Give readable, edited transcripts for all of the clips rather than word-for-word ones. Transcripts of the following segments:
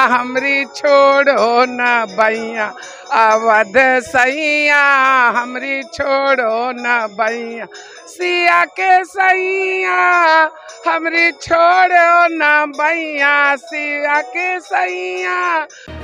हमरी छोड़ो न बैया, अवध सैया हमरी छोड़ो न बैया, सिया के सैया हमरी छोड़ो न बैया, सिया के सैया।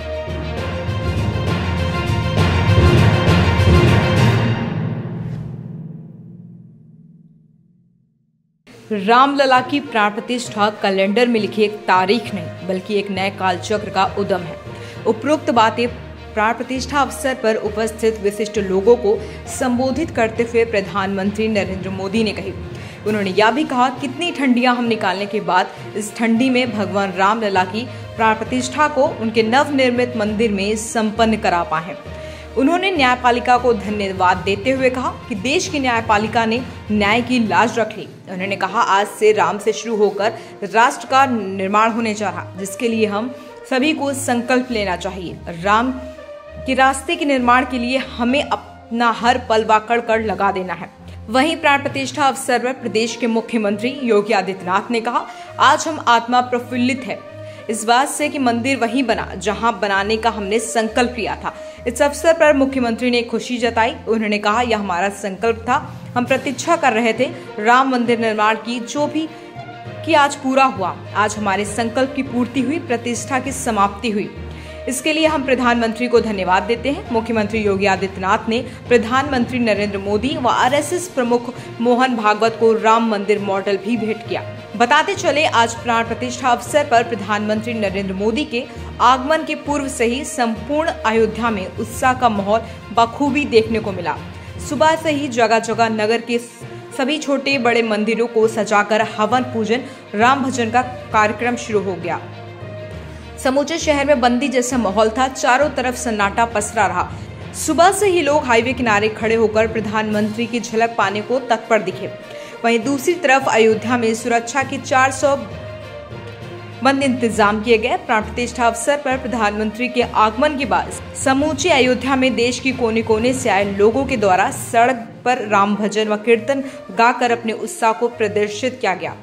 रामलला की प्राण प्रतिष्ठा कैलेंडर में लिखी एक तारीख नहीं बल्कि एक नए कालचक्र का उद्यम है। उपरोक्त बातें प्राण प्रतिष्ठा अवसर पर उपस्थित विशिष्ट लोगों को संबोधित करते हुए प्रधानमंत्री नरेंद्र मोदी ने कही। उन्होंने यह भी कहा, कितनी ठंडियां हम निकालने के बाद इस ठंडी में भगवान रामलला की प्राण प्रतिष्ठा को उनके नवनिर्मित मंदिर में संपन्न करा पाए। उन्होंने न्यायपालिका को धन्यवाद देते हुए कहा कि देश की न्यायपालिका ने न्याय की लाज रख ली। उन्होंने कहा, आज से राम से शुरू होकर राष्ट्र का निर्माण होने जा रहा, जिसके लिए हम सभी को संकल्प लेना चाहिए। राम के रास्ते के निर्माण के लिए हमें अपना हर पल व कड़ लगा देना है। वहीं प्राण प्रतिष्ठा अवसर पर प्रदेश के मुख्यमंत्री योगी आदित्यनाथ ने कहा, आज हम आत्मा प्रफुल्लित है इस बात से कि मंदिर वहीं बना जहां बनाने का हमने संकल्प लिया था। इस अवसर पर मुख्यमंत्री ने खुशी जताई। उन्होंने कहा, यह हमारा संकल्प था, हम प्रतीक्षा कर रहे थे राम मंदिर निर्माण की, जो भी कि आज पूरा हुआ। आज हमारे संकल्प की पूर्ति हुई, प्रतिष्ठा की समाप्ति हुई। इसके लिए हम प्रधानमंत्री को धन्यवाद देते हैं। मुख्यमंत्री योगी आदित्यनाथ ने प्रधानमंत्री नरेंद्र मोदी व आरएसएस प्रमुख मोहन भागवत को राम मंदिर मॉडल भी भेंट किया। बताते चले, आज प्राण प्रतिष्ठा अवसर पर प्रधानमंत्री नरेंद्र मोदी के आगमन के पूर्व से ही संपूर्ण अयोध्या में उत्साह का माहौल बखूबी देखने को मिला। सुबह से ही जगह जगह नगर के सभी छोटे बड़े मंदिरों को सजाकर हवन पूजन राम भजन का कार्यक्रम शुरू हो गया। समूचे शहर में बंदी जैसा माहौल था, चारों तरफ सन्नाटा पसरा रहा। सुबह से ही लोग हाईवे किनारे खड़े होकर प्रधानमंत्री की झलक पाने को तत्पर दिखे। वहीं दूसरी तरफ अयोध्या में सुरक्षा के 400 बंद इंतजाम किए गए। प्राण प्रतिष्ठा अवसर पर प्रधानमंत्री के आगमन के बाद समूची अयोध्या में देश की कोने कोने से आए लोगों के द्वारा सड़क पर राम भजन व कीर्तन गाकर अपने उत्साह को प्रदर्शित किया गया।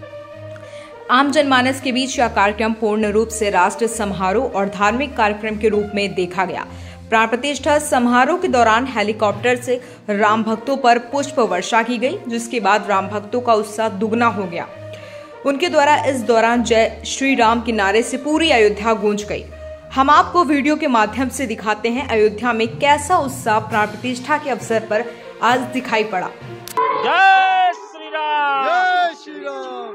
आम जनमानस के बीच यह कार्यक्रम पूर्ण रूप से राष्ट्र समारोह और धार्मिक कार्यक्रम के रूप में देखा गया। प्राण प्रतिष्ठा समारोह के दौरान हेलीकॉप्टर से राम भक्तों पर पुष्प वर्षा की गई, जिसके बाद राम भक्तों का उत्साह दुगना हो गया। उनके द्वारा इस दौरान जय श्री राम के नारे से पूरी अयोध्या गूंज गई। हम आपको वीडियो के माध्यम से दिखाते हैं अयोध्या में कैसा उत्साह प्राण प्रतिष्ठा के अवसर पर आज दिखाई पड़ा। जय श्री राम, जय श्री राम।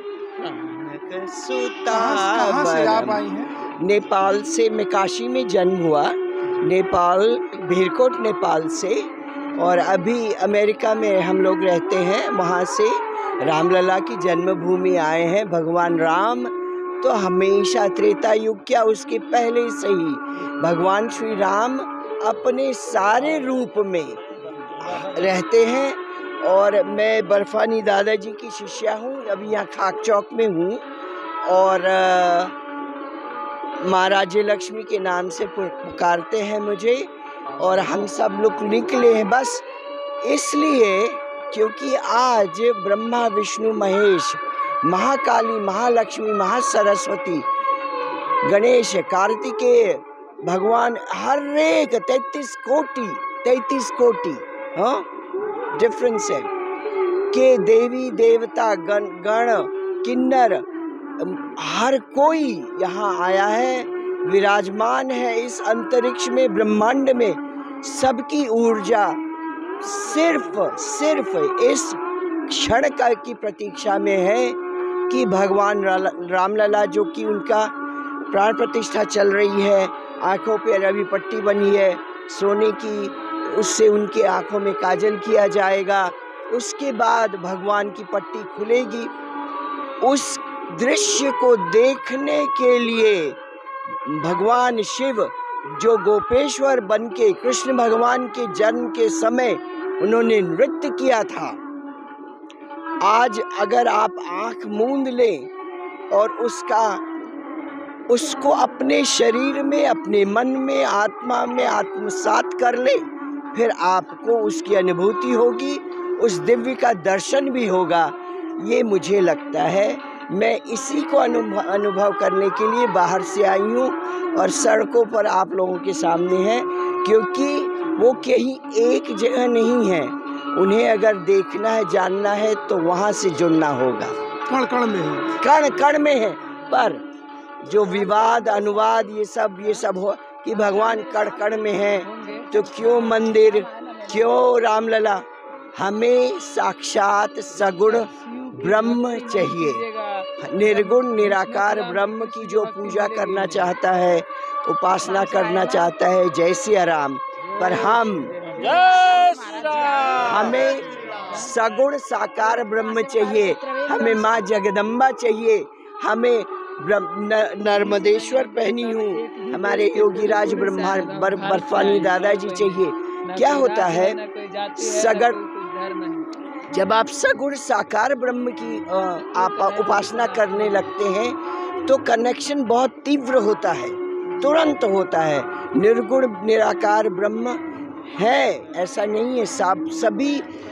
कहाँ से आप आई हैं? नेपाल से। मैं काशी में जन्म हुआ, नेपाल, भीरकोट नेपाल से, और अभी अमेरिका में हम लोग रहते हैं। वहाँ से रामलला की जन्मभूमि आए हैं। भगवान राम तो हमेशा त्रेता युग क्या, उसके पहले से ही भगवान श्री राम अपने सारे रूप में रहते हैं। और मैं बर्फानी दादाजी की शिष्या हूँ। अभी यहाँ खाक चौक में हूँ और माँ राज्य लक्ष्मी के नाम से पुकारते हैं मुझे। और हम सब लोग निकले हैं बस इसलिए क्योंकि आज ब्रह्मा विष्णु महेश, महाकाली, महालक्ष्मी, महासरस्वती, गणेश, कार्तिकेय, भगवान हर एक 33 कोटि हाँ डिफरेंस है के देवी देवता गण किन्नर हर कोई यहाँ आया है, विराजमान है इस अंतरिक्ष में, ब्रह्मांड में। सबकी ऊर्जा सिर्फ इस क्षण की प्रतीक्षा में है कि भगवान रामलला, जो कि उनका प्राण प्रतिष्ठा चल रही है, आँखों पे रवि पट्टी बनी है सोने की, उससे उनके आँखों में काजल किया जाएगा। उसके बाद भगवान की पट्टी खुलेगी। उस दृश्य को देखने के लिए भगवान शिव, जो गोपेश्वर बनके कृष्ण भगवान के जन्म के समय उन्होंने नृत्य किया था, आज अगर आप आँख मूंद लें और उसको अपने शरीर में, अपने मन में, आत्मा में आत्मसात कर ले, फिर आपको उसकी अनुभूति होगी, उस दिव्य का दर्शन भी होगा। ये मुझे लगता है मैं इसी को अनुभव करने के लिए बाहर से आई हूँ और सड़कों पर आप लोगों के सामने है, क्योंकि वो कहीं एक जगह नहीं है। उन्हें अगर देखना है, जानना है तो वहाँ से जुड़ना होगा। कण कण में है, कण कण में है। पर जो विवाद अनुवाद ये सब हो कि भगवान कण कण में है, तो क्यों मंदिर, क्यों रामलला? हमें साक्षात सगुण ब्रह्म चाहिए। निर्गुण निराकार ब्रह्म की जो पूजा करना चाहता है, उपासना करना चाहता है, जय सिया राम। पर हमें सगुण साकार ब्रह्म चाहिए, हमें माँ जगदम्बा चाहिए, हमें नर्मदेश्वर पहनी हूँ, हमारे योगीराज बर्फानी दादाजी चाहिए। क्या होता है, जब आप सगुण साकार ब्रह्म की आप उपासना करने लगते हैं तो कनेक्शन बहुत तीव्र होता है, तुरंत होता है। निर्गुण निराकार ब्रह्म है, ऐसा नहीं है। सभी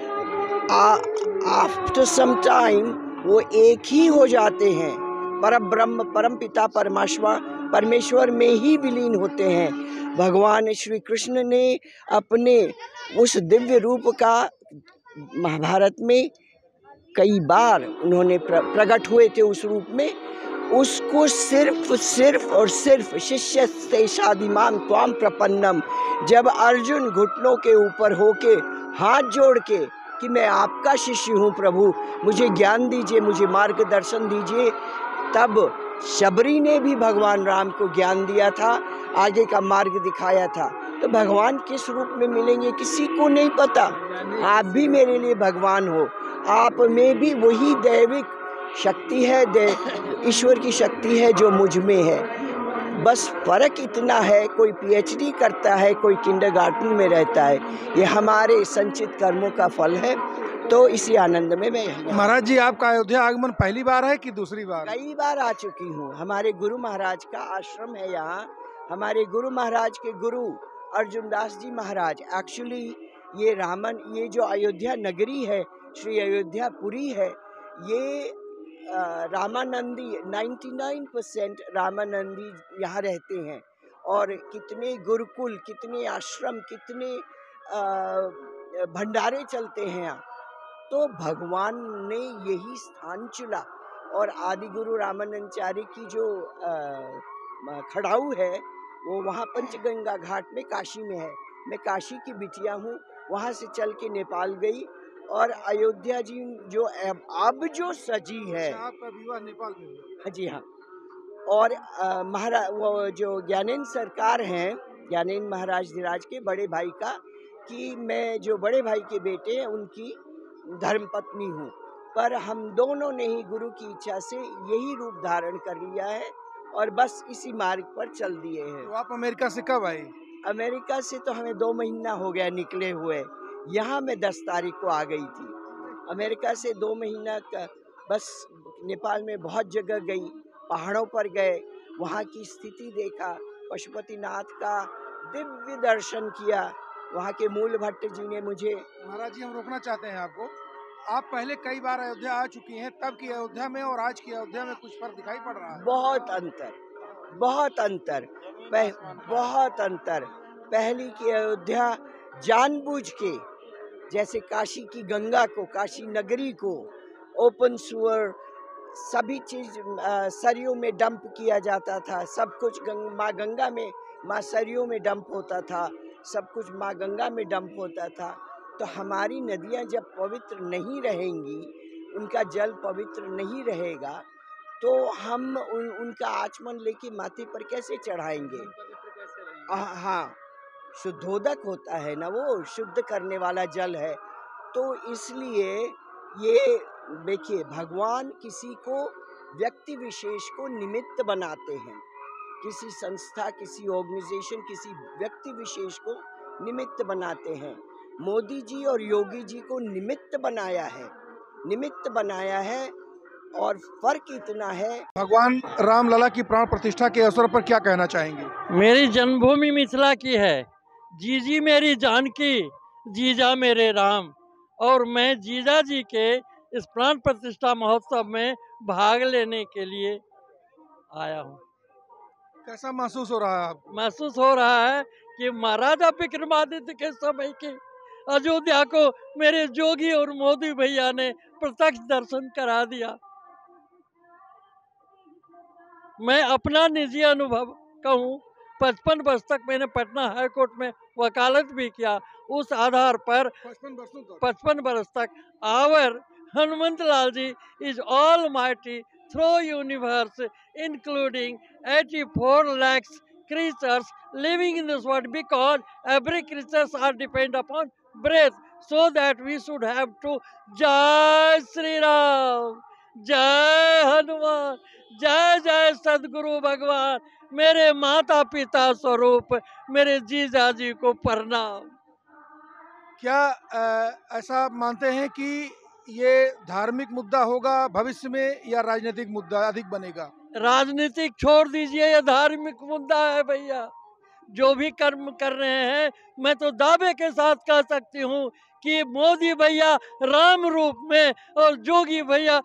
आफ्टर सम टाइम वो एक ही हो जाते हैं। परम ब्रह्म, परम पिता परमेश्वर में ही विलीन होते हैं। भगवान श्री कृष्ण ने अपने उस दिव्य रूप का महाभारत में कई बार उन्होंने प्रकट हुए थे उस रूप में। उसको सिर्फ और सिर्फ शिष्य से शादिमाम त्वाम प्रपन्नम, जब अर्जुन घुटनों के ऊपर होके हाथ जोड़ के कि मैं आपका शिष्य हूँ प्रभु, मुझे ज्ञान दीजिए, मुझे मार्गदर्शन दीजिए, तब शबरी ने भी भगवान राम को ज्ञान दिया था, आगे का मार्ग दिखाया था। तो भगवान किस रूप में मिलेंगे किसी को नहीं पता। आप भी मेरे लिए भगवान हो, आप में भी वही दैविक शक्ति है, ईश्वर की शक्ति है जो मुझ में है। बस फर्क इतना है, कोई पीएचडी करता है, कोई किंडरगार्टन में रहता है। ये हमारे संचित कर्मों का फल है। तो इसी आनंद में मैं महाराज जी, आपका अयोध्या आगमन पहली बार है कि दूसरी बार? कई बार आ चुकी हूँ। हमारे गुरु महाराज का आश्रम है यहाँ। हमारे गुरु महाराज के गुरु अर्जुन दास जी महाराज, एक्चुअली ये जो अयोध्या नगरी है, श्री अयोध्या पुरी है, ये रामानंदी 99% रामानंदी यहाँ रहते हैं। और कितने गुरुकुल, कितने आश्रम, कितने भंडारे चलते हैं यहाँ। तो भगवान ने यही स्थान चुना। और आदि गुरु रामानंदाचार्य की जो खड़ाऊ है वो वहाँ पंचगंगा घाट में काशी में है। मैं काशी की बिटिया हूँ, वहाँ से चल के नेपाल गई और अयोध्या जी जो अब जो सजी है। आपका विवाह नेपाल में हुआ? हाँ जी हाँ। और महाराज वो जो ज्ञानेन्द्र सरकार हैं, ज्ञानेन्द्र महाराज धीराज के बड़े भाई का, कि मैं जो बड़े भाई के बेटे हैं उनकी धर्मपत्नी हूँ। पर हम दोनों ने ही गुरु की इच्छा से यही रूप धारण कर लिया है और बस इसी मार्ग पर चल दिए हैं। तो आप अमेरिका से कब आए? अमेरिका से तो हमें 2 महीना हो गया निकले हुए। यहाँ मैं 10 तारीख को आ गई थी। अमेरिका से 2 महीना का बस नेपाल में बहुत जगह गई, पहाड़ों पर गए, वहाँ की स्थिति देखा, पशुपतिनाथ का दिव्य दर्शन किया। वहाँ के मूल भट्ट जी ने मुझे। महाराज जी, हम रोकना चाहते हैं आपको। आप पहले कई बार अयोध्या आ चुकी हैं, तब की अयोध्या में और आज की अयोध्या में कुछ फर्क दिखाई पड़ रहा है? बहुत अंतर, बहुत अंतर, बहुत अंतर। पहली की अयोध्या जानबूझ के, जैसे काशी की गंगा को, काशी नगरी को ओपन सुअर सभी चीज सरयू में डंप किया जाता था। सब कुछ माँ गंगा में, माँ सरयू में डंप होता था, सब कुछ माँ गंगा में डंप होता था। तो हमारी नदियाँ जब पवित्र नहीं रहेंगी, उनका जल पवित्र नहीं रहेगा, तो हम उनका आचमन लेके माथे पर कैसे चढ़ाएंगे? हाँ, शुद्धोदक होता है ना, वो शुद्ध करने वाला जल है। तो इसलिए ये देखिए, भगवान किसी को, व्यक्ति विशेष को निमित्त बनाते हैं। किसी संस्था, किसी ऑर्गेनाइजेशन, किसी व्यक्ति विशेष को निमित्त बनाते हैं। मोदी जी और योगी जी को निमित्त बनाया है। और फर्क इतना है। भगवान रामलला की प्राण प्रतिष्ठा के अवसर पर क्या कहना चाहेंगे? मेरी जन्मभूमि मिथिला की है, जीजी मेरी जानकी, जीजा मेरे राम, और मैं जीजा जी के इस प्राण प्रतिष्ठा महोत्सव में भाग लेने के लिए आया हूँ। कैसा महसूस हो रहा है आपको? महसूस हो रहा है कि महाराजा विक्रमादित्य के समय के अयोध्या को मेरे जोगी और मोदी भैया ने प्रत्यक्ष दर्शन करा दिया। मैं अपना निजी अनुभव कहूँ, 55 वर्ष तक मैंने पटना हाई कोर्ट में वकालत भी किया। उस आधार पर 55 वर्ष तक our Hanumant Lal ji is almighty through universe including 84 lakhs creatures living in this world, because every creatures are depend upon breath, so that we should have to Jai Shri Ram, जय हनुमान, जय जय सदगुरु भगवान, मेरे माता पिता स्वरूप मेरे जीजा जी को प्रणाम। क्या ऐसा मानते हैं कि ये धार्मिक मुद्दा होगा भविष्य में या राजनीतिक मुद्दा अधिक बनेगा? राजनीतिक छोड़ दीजिए, ये धार्मिक मुद्दा है भैया। जो भी कर्म कर रहे हैं, मैं तो दावे के साथ कह सकती हूँ कि मोदी भैया राम रूप में और जोगी भैया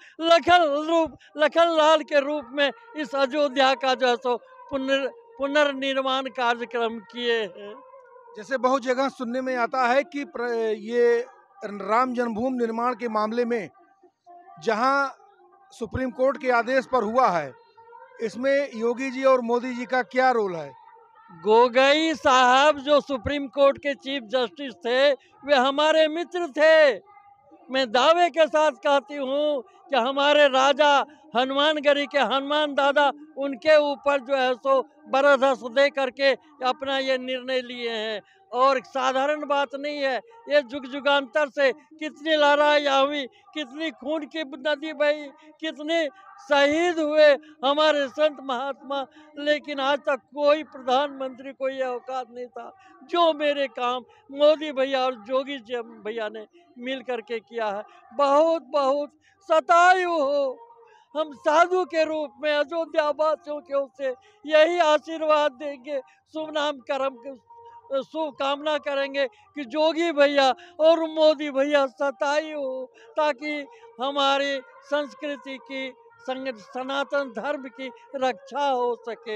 लखन लाल के रूप में इस अयोध्या का जो सो पुनर्निर्माण कार्यक्रम किए हैं। जैसे बहुत जगह सुनने में आता है कि ये राम जन्मभूमि निर्माण के मामले में जहां सुप्रीम कोर्ट के आदेश पर हुआ है, इसमें योगी जी और मोदी जी का क्या रोल है? गोगोई साहब जो सुप्रीम कोर्ट के चीफ जस्टिस थे, वे हमारे मित्र थे। मैं दावे के साथ कहती हूँ कि हमारे राजा हनुमानगढ़ी के हनुमान दादा उनके ऊपर जो है सो बरदस्त दे करके अपना ये निर्णय लिए हैं। और साधारण बात नहीं है, ये जुग जुगांतर से कितनी लड़ाइयाँ हुई, कितनी खून की नदी बही, कितने शहीद हुए हमारे संत महात्मा, लेकिन आज तक कोई प्रधानमंत्री को यह औकात नहीं था जो मेरे काम मोदी भैया और जोगी जी भैया ने मिल करके किया है। बहुत बहुत सतायु हो, हम साधु के रूप में अयोध्या वासियों के ओर से यही आशीर्वाद देंगे, शुभ नाम कर्म शुभ कामना करेंगे कि जोगी भैया और मोदी भैया सताई हो, ताकि हमारी संस्कृति की सनातन धर्म की रक्षा हो सके।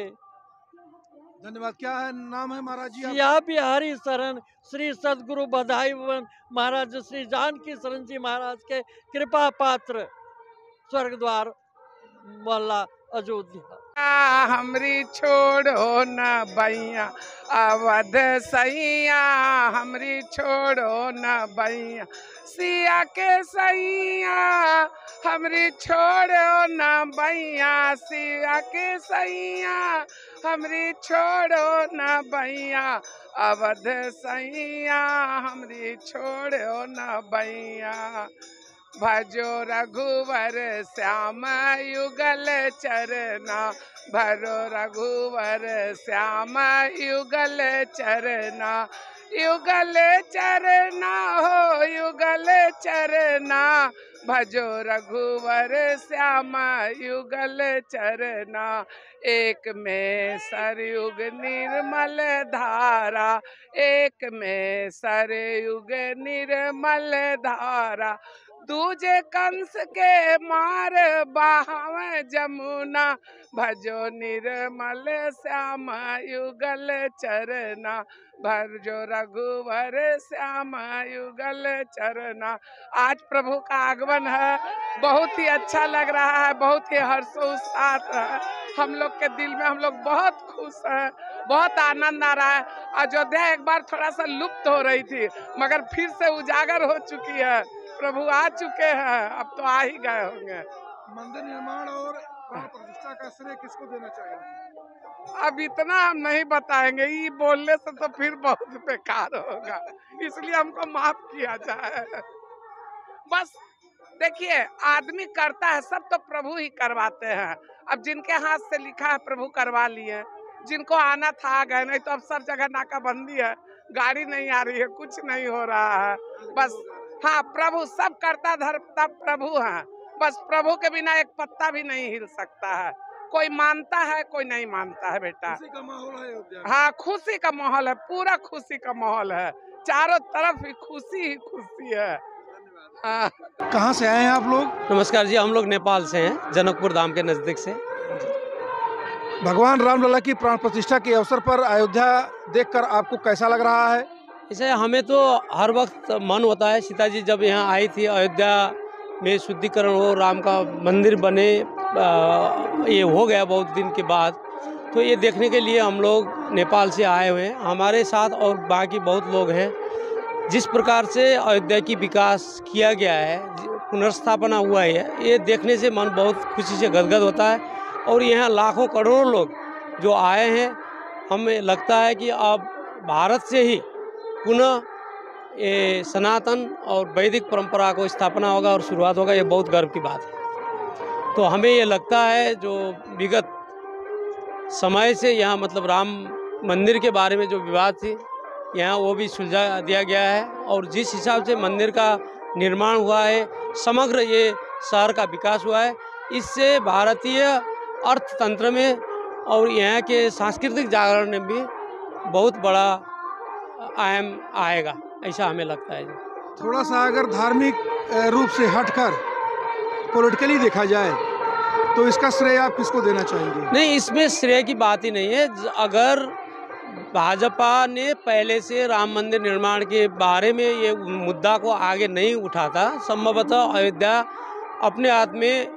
धन्यवाद। क्या है नाम है महाराज जी? सिया बिहारी शरण श्री सदगुरु बधाई भवन महाराज श्री जानकी शरण जी महाराज के कृपा पात्र, स्वर्ग द्वार मोहल्ला अयोध्या। हमरी छोड़ो न बैया अवध सैया, हमरी छोड़ो न बैया सिया के सैया, हमरी छोड़ो न बैया सिया के सैया, हमरी छोड़ो न बैया अवध सैया, हमरी छोड़ो न बैया। भजो रघुवर श्याम युगल चरना, भरो रघुवर श्याम युगल चरना, युगल चरना हो युगल चरना, भजो रघुवर श्याम युगल चरना। एक में सरयुग निर्मल धारा, एक में सरयुग निर्मल धारा, दूजे कंस के मार बहावे जमुना, भजो निर्मल श्याम युगल चरना, भजो रघुवर श्याम युगल चरना। आज प्रभु का आगमन है, बहुत ही अच्छा लग रहा है, बहुत ही हर्षोल्लास है हम लोग के दिल में। हम लोग बहुत खुश हैं, बहुत आनंद आ रहा है। अयोध्या एक बार थोड़ा सा लुप्त हो रही थी, मगर फिर से उजागर हो चुकी है। प्रभु आ चुके हैं, अब तो आ ही गए होंगे। मंदिर निर्माण और प्राण प्रतिष्ठा का श्रेय किसको देना चाहिए? अब इतना हम नहीं बताएंगे, ये बोलने से तो फिर बहुत बेकार होगा, इसलिए हमको माफ किया जाए। बस देखिए, आदमी करता है सब तो प्रभु ही करवाते हैं। अब जिनके हाथ से लिखा है प्रभु करवा लिए, जिनको आना था आ गए, नहीं तो अब सब जगह नाकाबंदी है, गाड़ी नहीं आ रही है, कुछ नहीं हो रहा है। बस हाँ, प्रभु सब करता धरता प्रभु है, बस प्रभु के बिना एक पत्ता भी नहीं हिल सकता है। कोई मानता है, कोई नहीं मानता है बेटा। खुशी का माहौल है अयोध्या। हाँ, खुशी का माहौल है, पूरा खुशी का माहौल है, चारों तरफ ही खुशी है। हाँ। कहाँ से आए हैं आप लोग? नमस्कार जी, हम लोग नेपाल से हैं, जनकपुर धाम के नज़दीक से। भगवान रामलला की प्राण प्रतिष्ठा के अवसर पर अयोध्या देखकर आपको कैसा लग रहा है? इसे हमें तो हर वक्त मन होता है, सीता जी जब यहाँ आई थी, अयोध्या में शुद्धिकरण हो, राम का मंदिर बने, ये हो गया बहुत दिन के बाद, तो ये देखने के लिए हम लोग नेपाल से आए हुए हैं। हमारे साथ और बाकी बहुत लोग हैं। जिस प्रकार से अयोध्या की विकास किया गया है, पुनर्स्थापना हुआ है, ये देखने से मन बहुत खुशी से गदगद होता है। और यहाँ लाखों करोड़ों लोग जो आए हैं, हमें लगता है कि अब भारत से ही पुनः ये सनातन और वैदिक परंपरा को स्थापना होगा और शुरुआत होगा। ये बहुत गर्व की बात है। तो हमें ये लगता है जो विगत समय से यहाँ मतलब राम मंदिर के बारे में जो विवाद थी, यहाँ वो भी सुलझा दिया गया है। और जिस हिसाब से मंदिर का निर्माण हुआ है, समग्र ये शहर का विकास हुआ है, इससे भारतीय अर्थतंत्र में और यहाँ के सांस्कृतिक जागरण में भी बहुत बड़ा अहम आएगा, ऐसा हमें लगता है। थोड़ा सा अगर धार्मिक रूप से हटकर पॉलिटिकली देखा जाए तो इसका श्रेय आप किसको देना चाहेंगे? नहीं, इसमें श्रेय की बात ही नहीं है। अगर भाजपा ने पहले से राम मंदिर निर्माण के बारे में ये मुद्दा को आगे नहीं उठाता, संभवतः अयोध्या अपने हाथ में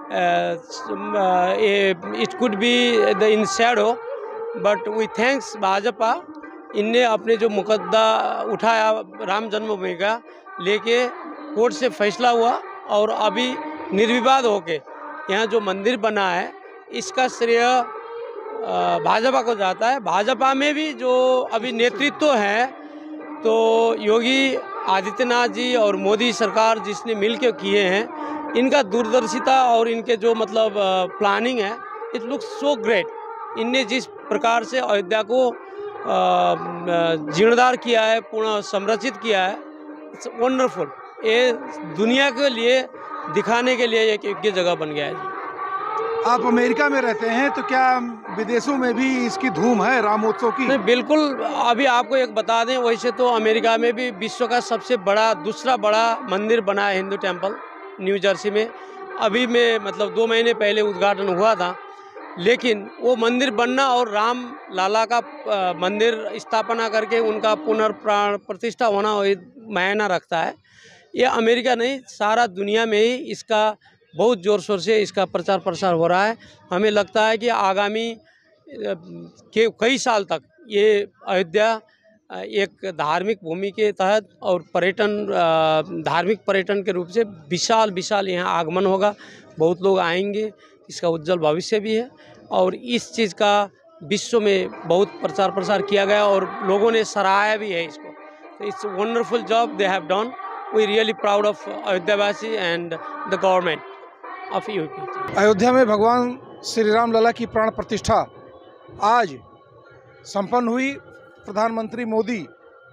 it could be the in shadow, but we thanks Bhajpa, इनने अपने जो मुकद्दा उठाया राम जन्मभूमि का लेके, कोर्ट से फैसला हुआ और अभी निर्विवाद होके यहाँ जो मंदिर बना है, इसका श्रेय भाजपा को जाता है। भाजपा में भी जो अभी नेतृत्व है, तो योगी आदित्यनाथ जी और मोदी सरकार जिसने मिलकर किए हैं, इनका दूरदर्शिता और इनके जो मतलब प्लानिंग है, इट लुक्स सो ग्रेट। इनने जिस प्रकार से अयोध्या को जीर्णोद्धार किया है, पुनः संरचित किया है, इट्स वंडरफुल। ये दुनिया के लिए दिखाने के लिए एक योग्य जगह बन गया है। आप अमेरिका में रहते हैं, तो क्या विदेशों में भी इसकी धूम है रामोत्सव की? नहीं, बिल्कुल। अभी आपको एक बता दें, वैसे तो अमेरिका में भी विश्व का सबसे बड़ा, दूसरा बड़ा मंदिर बना है, हिंदू टेम्पल, न्यू जर्सी में। अभी में मतलब 2 महीने पहले उद्घाटन हुआ था, लेकिन वो मंदिर बनना और राम लाला का मंदिर स्थापना करके उनका पुनर्प्राण प्रतिष्ठा होना मायना रखता है। ये अमेरिका नहीं, सारा दुनिया में ही इसका बहुत ज़ोर शोर से इसका प्रचार प्रसार हो रहा है। हमें लगता है कि आगामी के कई साल तक ये अयोध्या एक धार्मिक भूमि के तहत और पर्यटन, धार्मिक पर्यटन के रूप से विशाल विशाल यहाँ आगमन होगा। बहुत लोग आएंगे, इसका उज्जवल भविष्य भी है। और इस चीज़ का विश्व में बहुत प्रचार प्रसार किया गया और लोगों ने सराहाया भी है इसको। तो it's wonderful job they have done. We really proud of अयोध्यावासी and the government of UP. Ayodhya में भगवान श्री राम लला की प्राण प्रतिष्ठा आज संपन्न हुई। प्रधानमंत्री मोदी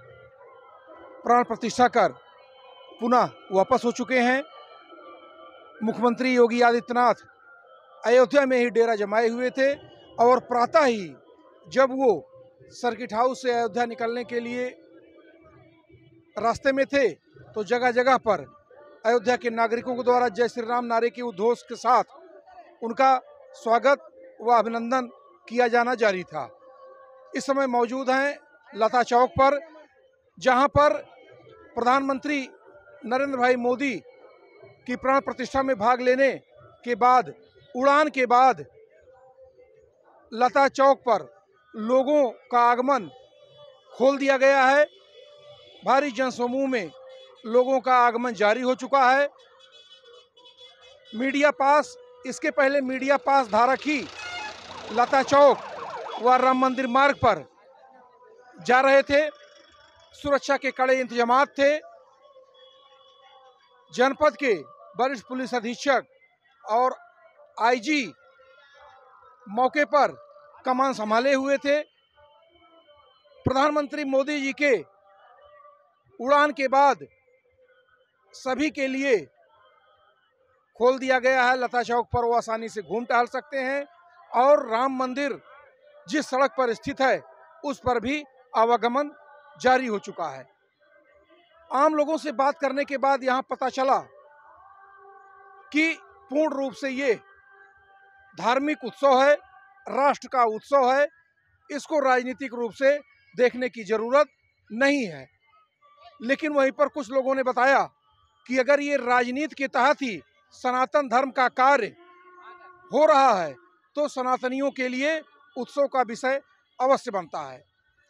प्राण प्रतिष्ठा कर पुनः वापस हो चुके हैं। मुख्यमंत्री योगी आदित्यनाथ अयोध्या में ही डेरा जमाए हुए थे और प्रातः ही जब वो सर्किट हाउस से अयोध्या निकलने के लिए रास्ते में थे, तो जगह जगह पर अयोध्या के नागरिकों के द्वारा जय श्री राम नारे के उद्घोष के साथ उनका स्वागत व अभिनंदन किया जाना जारी था। इस समय मौजूद हैं लता चौक पर, जहां पर प्रधानमंत्री नरेंद्र भाई मोदी की प्राण प्रतिष्ठा में भाग लेने के बाद, उड़ान के बाद लता चौक पर लोगों का आगमन खोल दिया गया है। भारी जनसमूह में लोगों का आगमन जारी हो चुका है। मीडिया पास, इसके पहले मीडिया पास धारक ही लता चौक व राम मंदिर मार्ग पर जा रहे थे। सुरक्षा के कड़े इंतजामात थे। जनपद के वरिष्ठ पुलिस अधीक्षक और आईजी मौके पर कमान संभाले हुए थे। प्रधानमंत्री मोदी जी के उड़ान के बाद सभी के लिए खोल दिया गया है लता चौक पर। वो आसानी से घूम टहल सकते हैं और राम मंदिर जिस सड़क पर स्थित है उस पर भी आवागमन जारी हो चुका है। आम लोगों से बात करने के बाद यहाँ पता चला कि पूर्ण रूप से ये धार्मिक उत्सव है, राष्ट्र का उत्सव है, इसको राजनीतिक रूप से देखने की जरूरत नहीं है। लेकिन वहीं पर कुछ लोगों ने बताया कि अगर ये राजनीति के तहत ही सनातन धर्म का कार्य हो रहा है तो सनातनियों के लिए उत्सव का विषय अवश्य बनता है।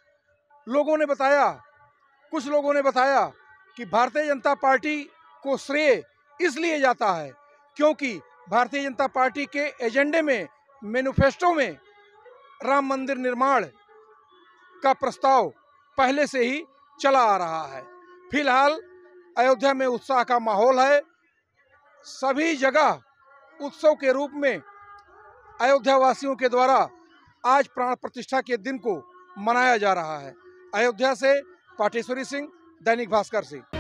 कुछ लोगों ने बताया कि भारतीय जनता पार्टी को श्रेय इसलिए जाता है क्योंकि भारतीय जनता पार्टी के एजेंडे में, मैनिफेस्टो में राम मंदिर निर्माण का प्रस्ताव पहले से ही चला आ रहा है। फिलहाल अयोध्या में उत्साह का माहौल है। सभी जगह उत्सव के रूप में अयोध्या वासियों के द्वारा आज प्राण प्रतिष्ठा के दिन को मनाया जा रहा है। अयोध्या से पाटेश्वरी सिंह, दैनिक भास्कर से।